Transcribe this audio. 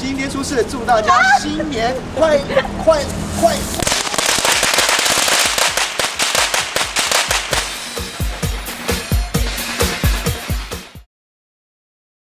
今天出事，祝大家新年快！